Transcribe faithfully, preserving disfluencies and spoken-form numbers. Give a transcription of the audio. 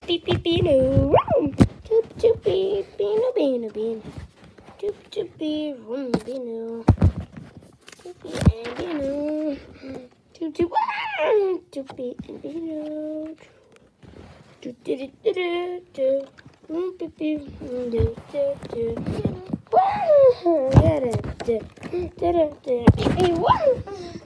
Beep beep binoo. Toop toopy binoo binoo binoo. Toop toopy rum binoo. Toopy and binoo. Toop toop toopy and binoo. Do do do do do do. Rum beep beep do do do. Wow! Da da da da da da.